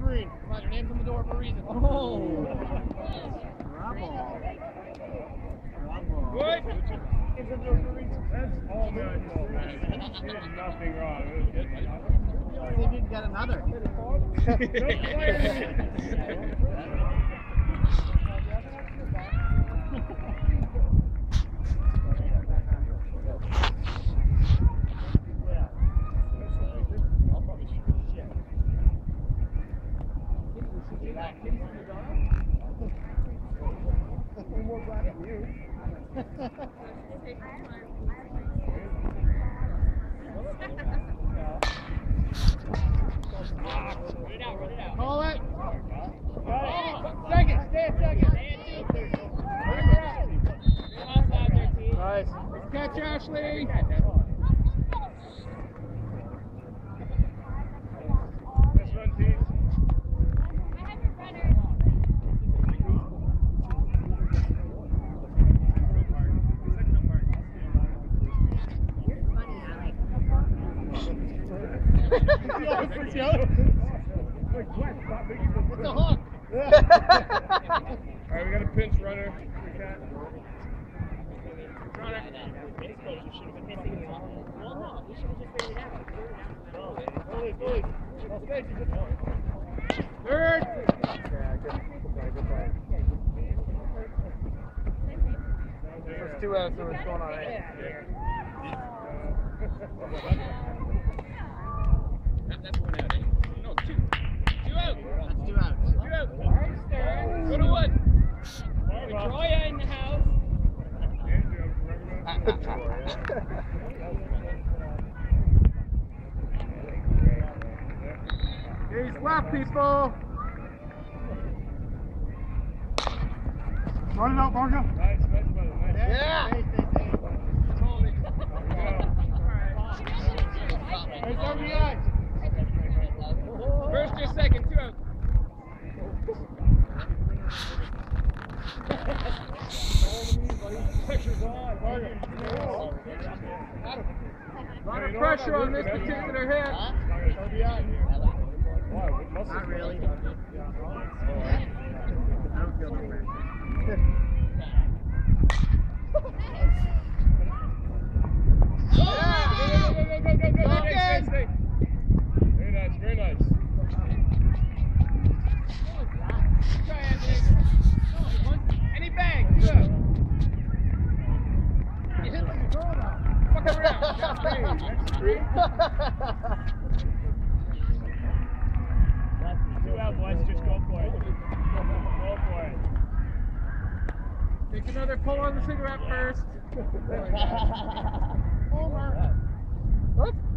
green. Come on, your name's on the door for a reason. Oh! Bravo. Good. Name's on the door for a reason. That's all man. He did nothing wrong. He didn't get another. More black than you. Call it. Second. Stay a second. Nice. Catch Ashley. Let's run, team. What's the hook? Alright, we got a pinch runner. Third. First 2 outs, so it's going on 8. That's 1 out. No, 2. 2 out. That's 2 outs. 2 out. Go to 1. Victoria in the house. He's left, people. Run it out, Margo. Nice, brother. Nice. Yeah. There's RBI. First or second, 2 out. Pressure's on. A lot of pressure on this particular hit. Not really. I don't feel too bad. Very nice, very nice. Any bag, 2 out. You hit like a girl now. Fuck around. That's three. 2 out, boys. Just go for it. Go for it. Take another pull on the cigarette first. Homer. What?